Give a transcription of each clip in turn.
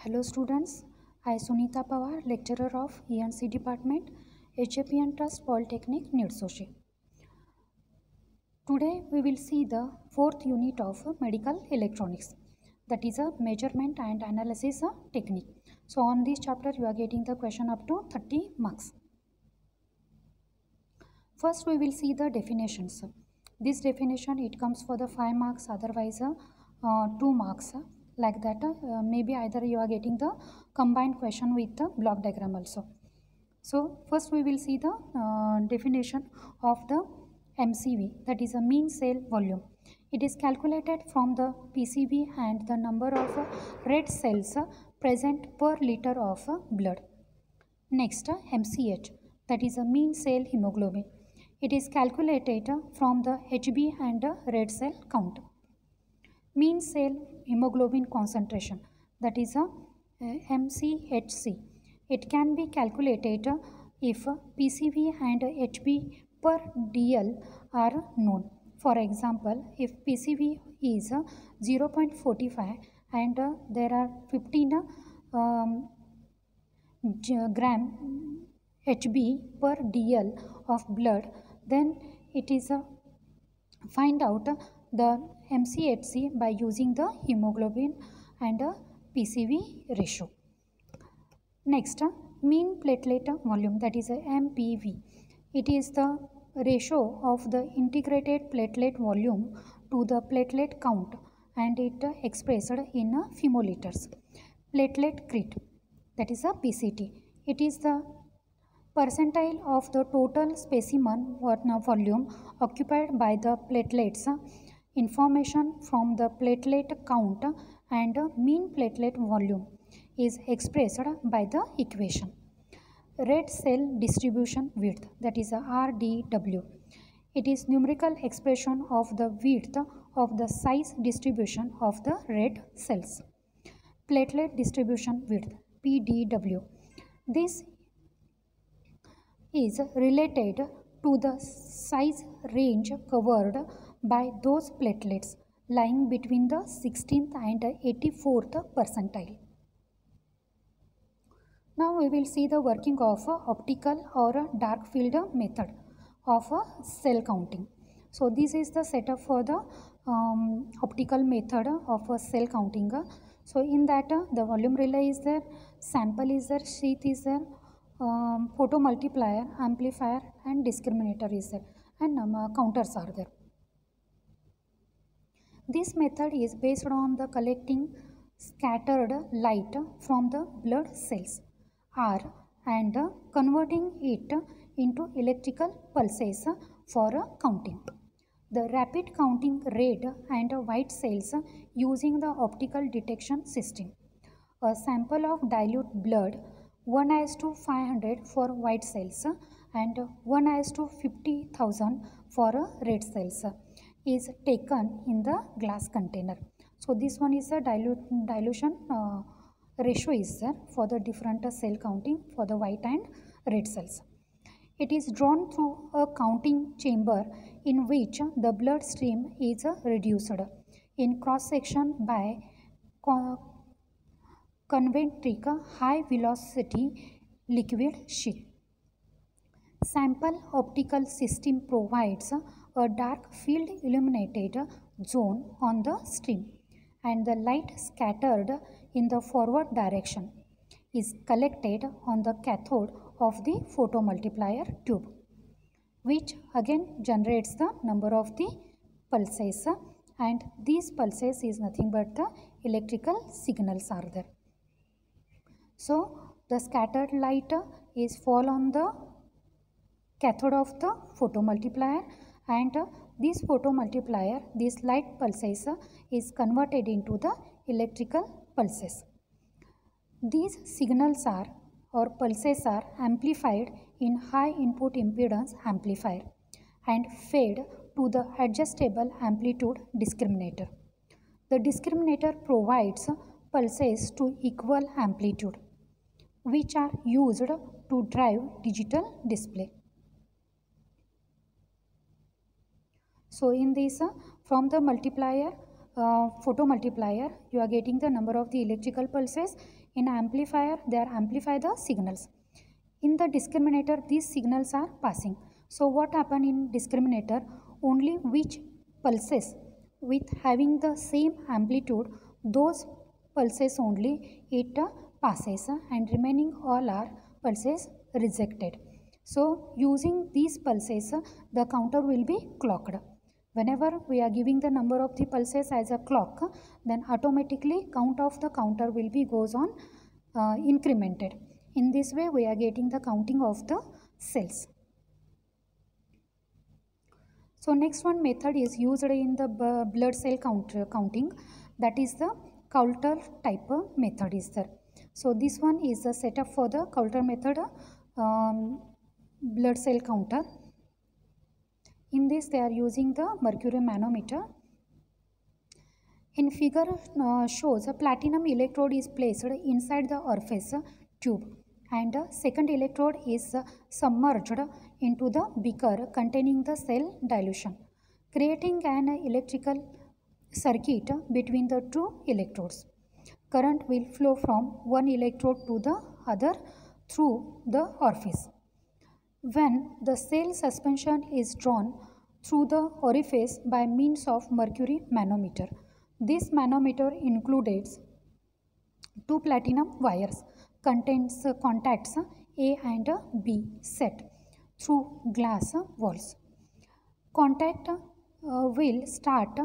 Hello students, I Sunita Pawar, lecturer of ENC department, HAPN Trust Polytechnic, Nirsoshi. Today we will see the fourth unit of medical electronics, that is a measurement and analysis technique. So on this chapter you are getting the question up to 30 marks. First we will see the definitions. This definition it comes for the 5 marks, otherwise 2 marks. Like that, maybe either you are getting the combined question with the block diagram also. So first we will see the definition of the MCV, that is a mean cell volume. It is calculated from the PCV and the number of red cells present per liter of blood. Next, MCH, that is a mean cell hemoglobin. It is calculated from the HB and red cell count. Mean cell hemoglobin concentration, that is a MCHC. It can be calculated if PCV and HB per DL are known. For example, if PCV is 0.45 and there are 15 gram HB per DL of blood, then it is find out the MCHC by using the hemoglobin and PCV ratio. Next, mean platelet volume, that is a MPV. It is the ratio of the integrated platelet volume to the platelet count and it expressed in femoliters. Platelet crit, that is a PCT. It is the percentile of the total specimen volume occupied by the platelets. Information from the platelet count and mean platelet volume is expressed by the equation. Red cell distribution width, that is a RDW. It is numerical expression of the width of the size distribution of the red cells. Platelet distribution width, PDW. This is related to the size range covered by those platelets lying between the 16th and 84th percentile. Now we will see the working of optical or dark field method of cell counting. So this is the setup for the optical method of cell counting. So in that the volume relay is there, sample is there, sheath is there, photo multiplier, amplifier and discriminator is there, and counters are there. This method is based on the collecting scattered light from the blood cells R and converting it into electrical pulses for counting. The rapid counting red and white cells using the optical detection system. A sample of dilute blood 1:500 for white cells and 1:50,000 for red cells is taken in the glass container. So this one is a dilution ratio is there for the different cell counting for the white and red cells. It is drawn through a counting chamber in which the blood stream is reduced in cross section by concentric high velocity liquid sheet. Sample optical system provides a dark field illuminated zone on the stream, and the light scattered in the forward direction is collected on the cathode of the photomultiplier tube, which again generates the number of the pulses, and these pulses is nothing but the electrical signals are there. So the scattered light is fall on the cathode of the photomultiplier, and this photomultiplier, this light pulses is converted into the electrical pulses. These signals are or pulses are amplified in high input impedance amplifier and fed to the adjustable amplitude discriminator. The discriminator provides pulses to equal amplitude, which are used to drive digital display. So in this from the multiplier photomultiplier, you are getting the number of the electrical pulses. In amplifier, they are amplify the signals. In the discriminator, these signals are passing. So what happen in discriminator? Only which pulses with having the same amplitude, those pulses only it passes, and remaining all are pulses rejected. So using these pulses, the counter will be clocked. Whenever we are giving the number of the pulses as a clock, then automatically count of the counter will be goes on incremented. In this way we are getting the counting of the cells. So next one method is used in the blood cell counting, that is the Coulter type method is there. So this one is the setup for the Coulter method blood cell counter. In this they are using the mercury manometer. In figure shows a platinum electrode is placed inside the orifice tube, and a second electrode is submerged into the beaker containing the cell dilution, creating an electrical circuit between the two electrodes. Current will flow from one electrode to the other through the orifice. When the cell suspension is drawn through the orifice by means of mercury manometer, this manometer includes two platinum wires, contains contacts A and B set through glass walls. Contact will start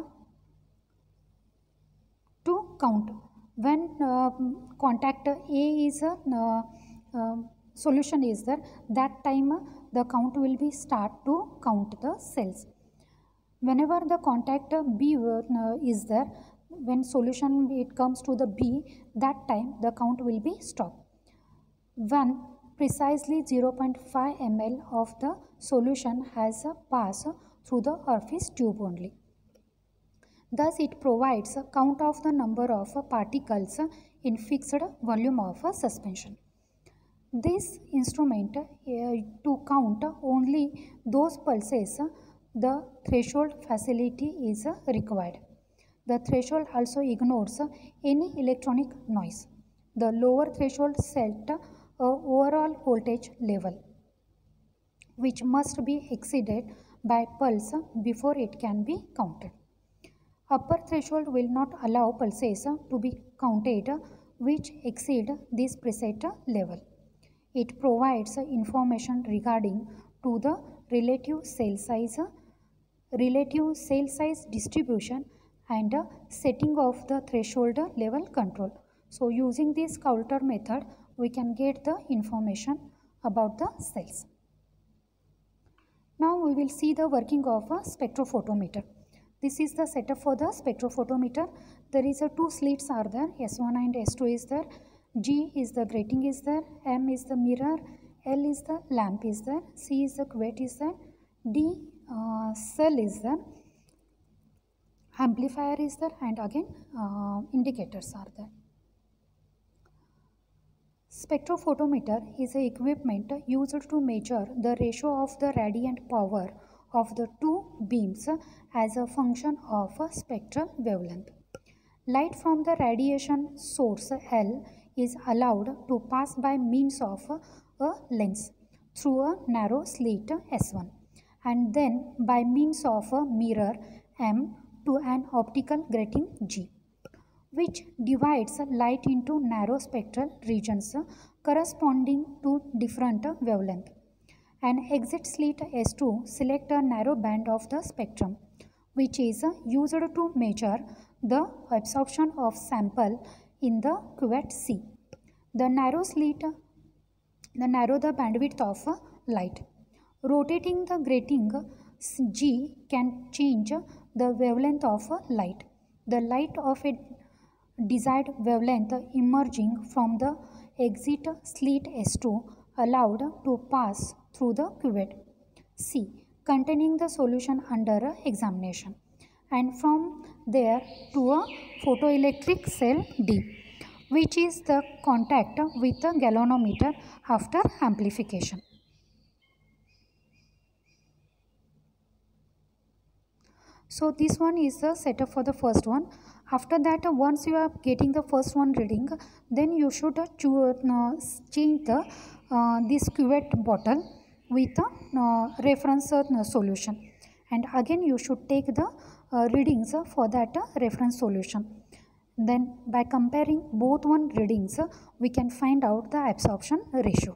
to count. When contact A is solution is there, that time the count will be start to count the cells. Whenever the contact B is there, when solution it comes to the B, that time the count will be stopped. When precisely 0.5 ml of the solution has passed through the orifice tube only. Thus it provides a count of the number of particles in fixed volume of suspension. This instrument to count only those pulses, the threshold facility is required. The threshold also ignores any electronic noise. The lower threshold set overall voltage level, which must be exceeded by pulse before it can be counted. Upper threshold will not allow pulses to be counted which exceed this preset level. It provides information regarding to the relative cell size distribution and setting of the threshold level control. So using this Coulter method, we can get the information about the cells. Now we will see the working of a spectrophotometer. This is the setup for the spectrophotometer. There is a two slits are there, S1 and S2 is there. G is the grating is there, M is the mirror, L is the lamp is there, C is the cuvette is there, D cell is there, amplifier is there, and again indicators are there. Spectrophotometer is an equipment used to measure the ratio of the radiant power of the two beams as a function of a spectral wavelength. Light from the radiation source L is allowed to pass by means of a lens through a narrow slit S1 and then by means of a mirror M to an optical grating G, which divides light into narrow spectral regions corresponding to different wavelength. An exit slit S2 select a narrow band of the spectrum, which is used to measure the absorption of sample in the cuvette C. The narrow the bandwidth of light. Rotating the grating G can change the wavelength of light. The light of a desired wavelength emerging from the exit slit S2 allowed to pass through the cuvette C containing the solution under examination, and from there to a photoelectric cell D, which is the contact with the galvanometer after amplification. So this one is the setup for the first one. After that, once you are getting the first one reading, then you should change the this cuvette bottle with a reference solution, and again you should take the readings for that reference solution. Then by comparing both one readings, we can find out the absorption ratio.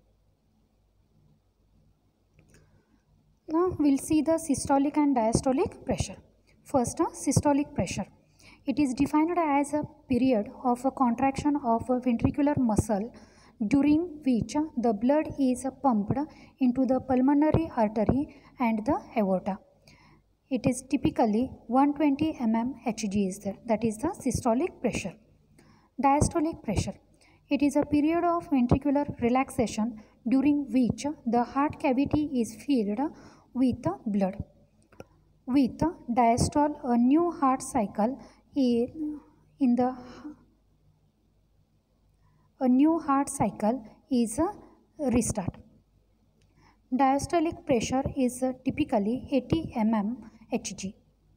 Now we'll see the systolic and diastolic pressure. First, systolic pressure. It is defined as a period of a contraction of a ventricular muscle during which the blood is pumped into the pulmonary artery and the aorta. It is typically 120 mmHg is there. That is the systolic pressure. Diastolic pressure. It is a period of ventricular relaxation during which the heart cavity is filled with blood. With diastole, a new heart cycle is restart. Diastolic pressure is typically 80 mmHg.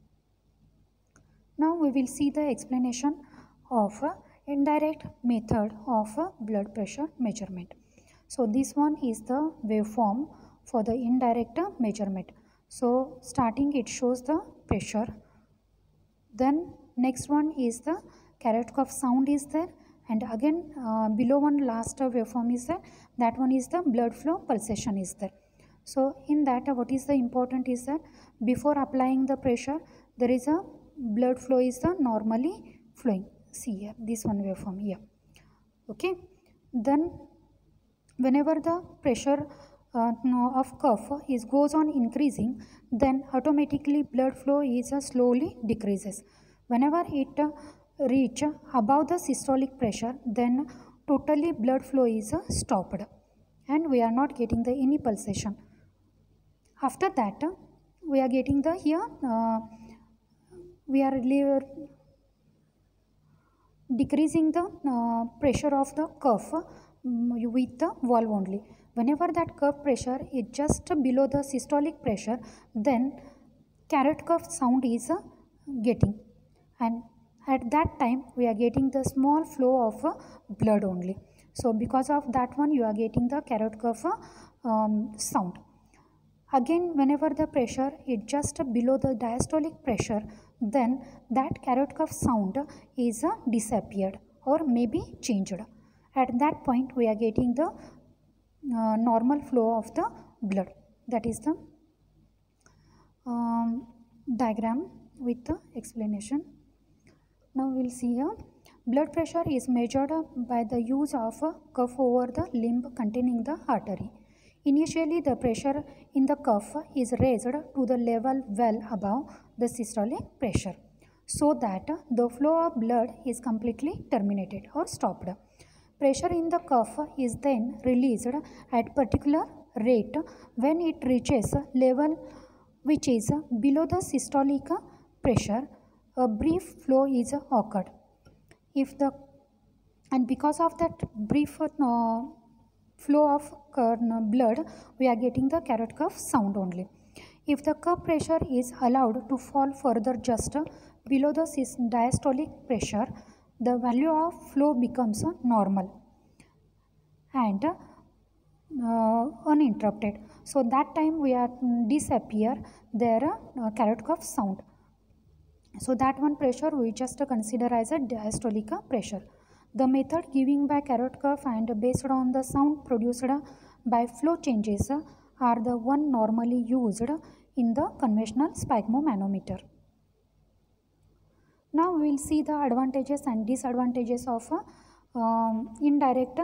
Now we will see the explanation of indirect method of blood pressure measurement. So this one is the waveform for the indirect measurement. So starting it shows the pressure, then next one is the carrot cough sound is there, and again below one last waveform is there, that one is the blood flow pulsation is there. So in that what is the important is that before applying the pressure there is a blood flow is the normally flowing. See here this one waveform here. Okay, then whenever the pressure of cuff goes on increasing, then automatically blood flow is slowly decreases. Whenever it reach above the systolic pressure, then totally blood flow is stopped and we are not getting the any pulsation. After that we are getting the here we are decreasing the pressure of the cuff with the valve only. Whenever that cuff pressure is just below the systolic pressure, then carrot cough sound is getting, and at that time we are getting the small flow of blood only. So because of that one you are getting the carrot cough sound. Again whenever the pressure is just below the diastolic pressure, then that carrot cough sound is disappeared or maybe changed. At that point we are getting the normal flow of the blood. That is the diagram with the explanation. Now we will see here. Blood pressure is measured by the use of a cuff over the limb containing the artery. Initially the pressure in the cuff is raised to the level well above the systolic pressure, so that the flow of blood is completely terminated or stopped. Pressure in the cuff is then released at particular rate. When it reaches a level which is below the systolic pressure, a brief flow is occurred. Because of that brief flow of blood, we are getting the carrot cough sound only. If the cuff pressure is allowed to fall further just below the diastolic pressure, the value of flow becomes normal and uninterrupted. So that time we are disappear their carrot cough sound. So that one pressure we just consider as a diastolic pressure. The method giving by carrot cough and based on the sound produced by flow changes are the one normally used in the conventional sphygmomanometer. Now we will see the advantages and disadvantages of indirect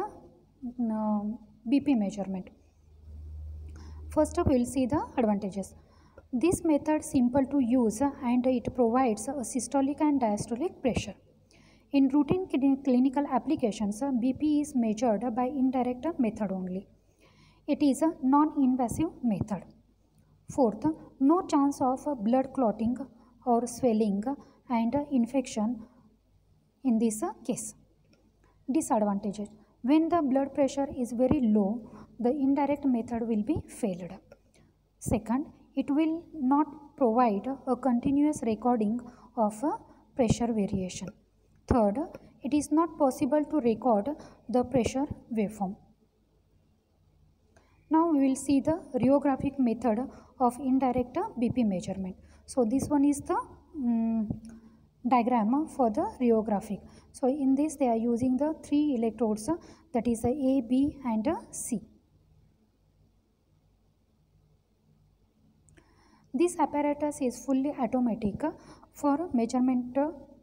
BP measurement. First we will see the advantages. This method is simple to use and it provides a systolic and diastolic pressure. In routine clinical applications, BP is measured by indirect method only. It is a non-invasive method. Fourth, no chance of blood clotting or swelling and infection in this case. Disadvantages. When the blood pressure is very low, the indirect method will be failed. Second, it will not provide a continuous recording of a pressure variation. Third, it is not possible to record the pressure waveform. Now we will see the rheographic method of indirect BP measurement. So this one is the diagram for the rheographic. So in this they are using the 3 electrodes, that is A, B and C. This apparatus is fully automatic for measurement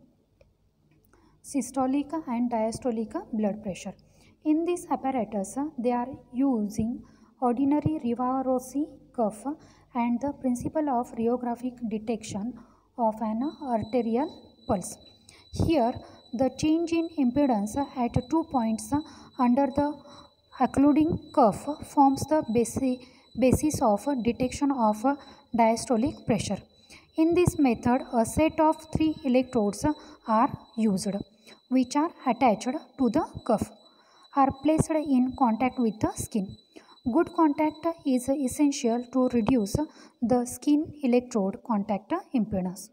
systolic and diastolic blood pressure. In this apparatus, they are using ordinary Rivarossi curve and the principle of rheographic detection of an arterial pulse. Here, the change in impedance at 2 points under the occluding curve forms the basis of detection of diastolic pressure. In this method, a set of 3 electrodes are used, which are attached to the cuff, are placed in contact with the skin. Good contact is essential to reduce the skin electrode contact impedance.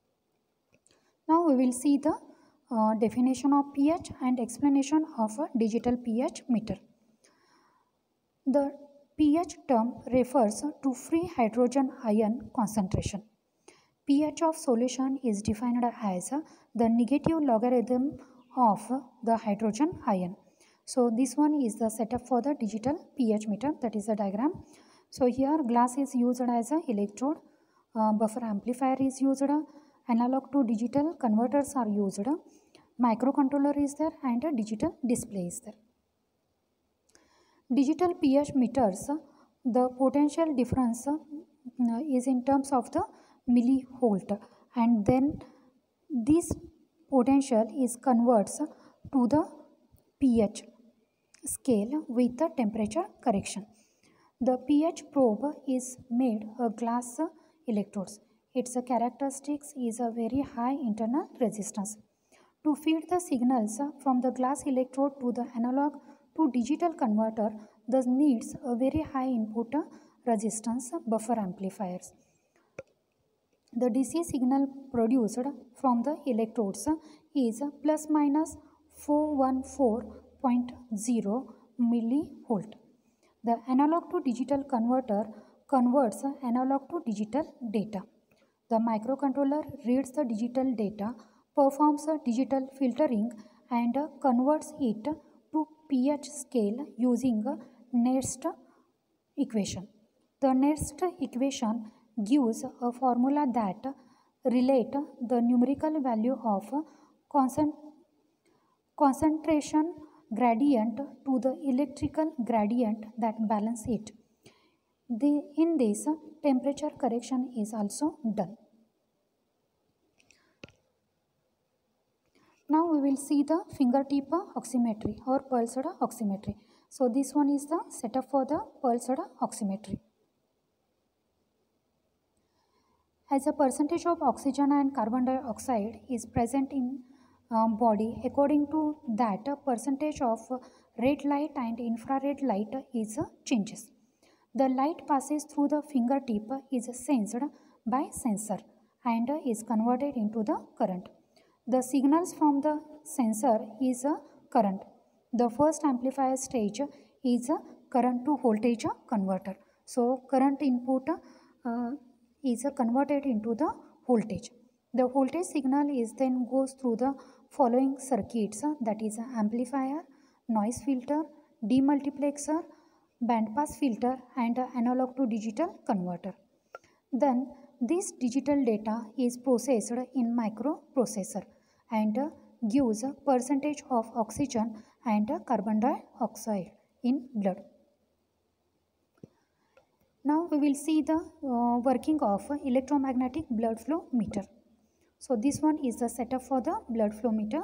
Now we will see the definition of pH and explanation of a digital pH meter. The pH term refers to free hydrogen ion concentration. pH of solution is defined as the negative logarithm of the hydrogen ion. So this one is the setup for the digital pH meter, that is the diagram. So here glass is used as a electrode, buffer amplifier is used, analog to digital converters are used, microcontroller is there and a digital display is there. Digital pH meters, the potential difference is in terms of the millivolt, and then this potential is converts to the pH scale with the temperature correction. The pH probe is made of glass electrodes. Its characteristics is a very high internal resistance. To feed the signals from the glass electrode to the analog to digital converter, thus needs a very high input resistance buffer amplifiers. The DC signal produced from the electrodes is plus minus 414.0 millivolt. The analog to digital converter converts analog to digital data. The microcontroller reads the digital data, performs a digital filtering and converts it to pH scale using a Nernst equation. The Nernst equation gives a formula that relate the numerical value of concentration gradient to the electrical gradient that balance it. In this, temperature correction is also done. Now we will see the fingertip oximetry or pulsed oximetry. So this one is the setup for the pulsed oximetry. As a percentage of oxygen and carbon dioxide is present in body, according to that percentage of red light and infrared light is changes. The light passes through the fingertip is sensed by sensor and is converted into the current. The signals from the sensor is a current. The first amplifier stage is a current to voltage converter. So current input is converted into the voltage. The voltage signal is then goes through the following circuits, that is amplifier, noise filter, demultiplexer, bandpass filter and analog to digital converter. Then this digital data is processed in microprocessor and gives a percentage of oxygen and carbon dioxide in blood. Now we will see the working of electromagnetic blood flow meter. So this one is the setup for the blood flow meter.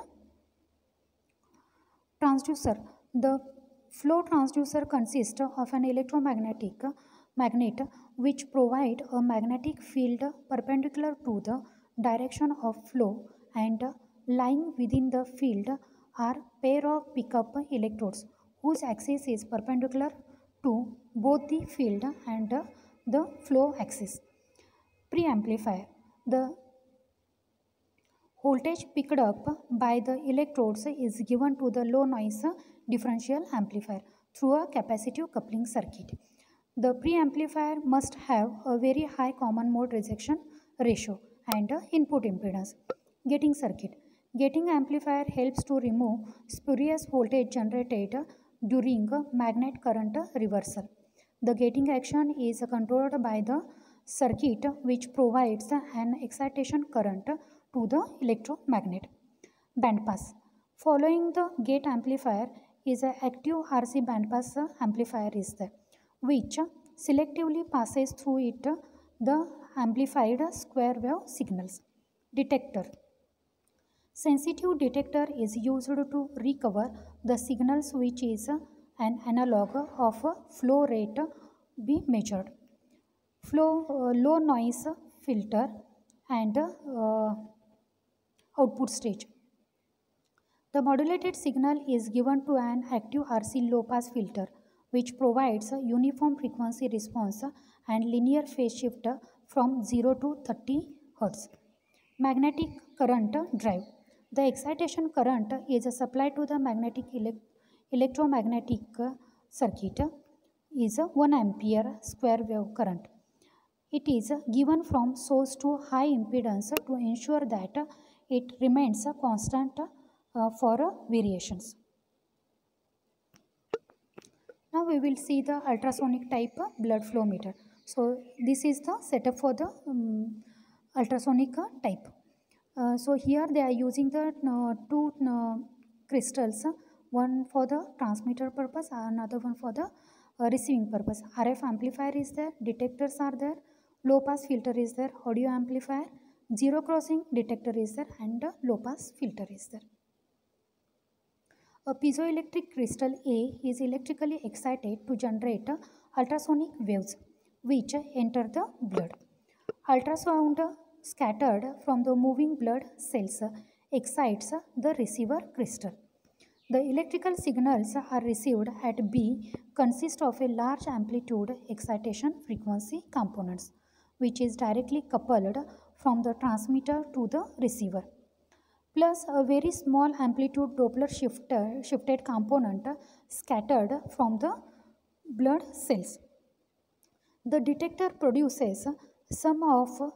Transducer. The flow transducer consists of an electromagnetic magnet which provide a magnetic field perpendicular to the direction of flow, and lying within the field are pair of pickup electrodes whose axis is perpendicular to both the field and the flow axis. Preamplifier. The voltage picked up by the electrodes is given to the low noise differential amplifier through a capacitive coupling circuit. The preamplifier must have a very high common mode rejection ratio and input impedance. Gating circuit. Gating amplifier helps to remove spurious voltage generated during magnet current reversal. The gating action is controlled by the circuit which provides an excitation current to the electromagnet. Bandpass. Following the gate amplifier is an active RC bandpass amplifier is there, which selectively passes through it the amplified square wave signals. Detector. Sensitive detector is used to recover the signals which is an analog of flow rate be measured. Low noise filter and output stage. The modulated signal is given to an active RC low pass filter which provides a uniform frequency response and linear phase shift from 0 to 30 Hz. Magnetic current drive. The excitation current is supplied to the electromagnetic circuit is 1 ampere square wave current. It is given from source to high impedance to ensure that it remains constant for variations. Now we will see the ultrasonic type blood flow meter. So this is the setup for the ultrasonic type. So here they are using the two crystals, one for the transmitter purpose, another one for the receiving purpose. RF amplifier is there, detectors are there, low pass filter is there, audio amplifier, zero crossing detector is there, and low pass filter is there. A piezoelectric crystal A is electrically excited to generate ultrasonic waves which enter the blood. Ultrasound scattered from the moving blood cells excites the receiver crystal. The electrical signals are received at B consist of a large amplitude excitation frequency components which is directly coupled from the transmitter to the receiver, plus a very small amplitude Doppler shifted component scattered from the blood cells. The detector produces summation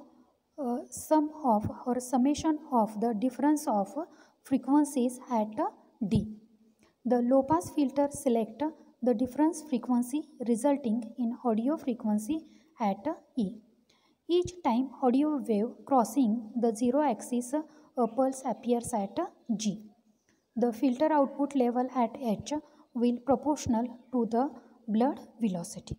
of the difference of frequencies at D. The low pass filter select the difference frequency resulting in audio frequency at E. Each time audio wave crossing the zero axis a pulse appears at G. The filter output level at H will proportional to the blood velocity.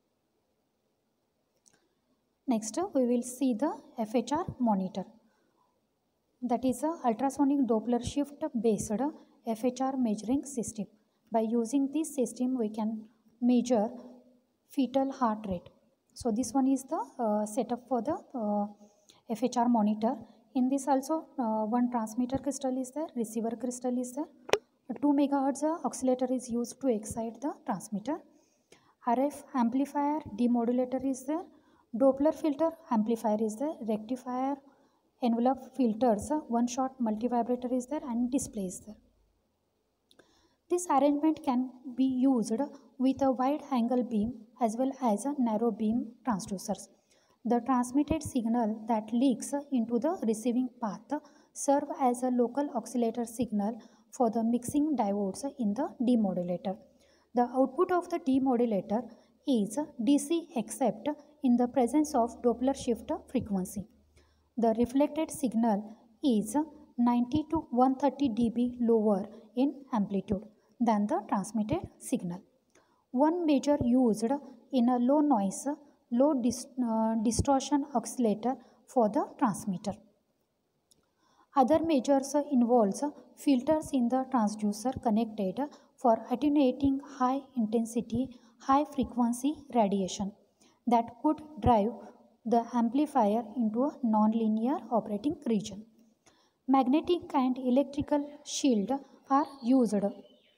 Next we will see the FHR monitor. That is a ultrasonic Doppler shift based FHR measuring system. By using this system we can measure fetal heart rate. So this one is the setup for the FHR monitor. In this also one transmitter crystal is there, receiver crystal is there. A 2 MHz oscillator is used to excite the transmitter. RF amplifier demodulator is there. Doppler filter amplifier is there. Rectifier, envelope filters, one shot multivibrator is there, and display is there. This arrangement can be used with a wide angle beam as well as a narrow beam transducers. The transmitted signal that leaks into the receiving path serve as a local oscillator signal for the mixing diodes in the demodulator. The output of the demodulator is DC except in the presence of Doppler shift frequency. The reflected signal is 90 to 130 dB lower in amplitude than the transmitted signal. One measure used in a low noise, low distortion oscillator for the transmitter. Other measures involves filters in the transducer connected for attenuating high intensity, high frequency radiation that could drive the amplifier into a nonlinear operating region. Magnetic and electrical shield are used.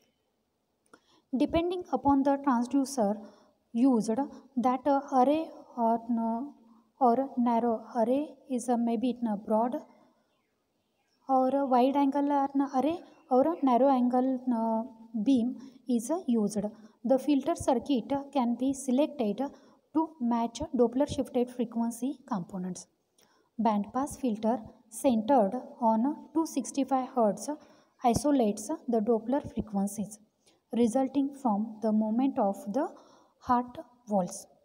Depending upon the transducer used, that array or narrow array is maybe in a broad or a wide angle array or a narrow angle beam is used. The filter circuit can be selected to match Doppler shifted frequency components. Bandpass filter centered on 265 Hz isolates the Doppler frequencies resulting from the movement of the heart walls.